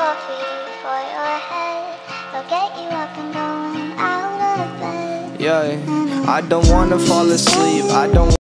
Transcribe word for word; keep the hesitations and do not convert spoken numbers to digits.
coffee for your head. I'll get you up and going out of bed. Yeah, I don't wanna fall asleep. I don't